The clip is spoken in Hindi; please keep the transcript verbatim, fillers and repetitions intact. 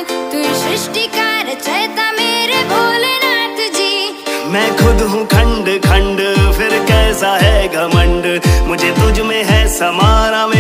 तू सृष्टि का रचयिता मेरे भोलेनाथ जी। मैं खुद हूँ खंड खंड, फिर कैसा है घमंड, मुझे तुझ में है समारा।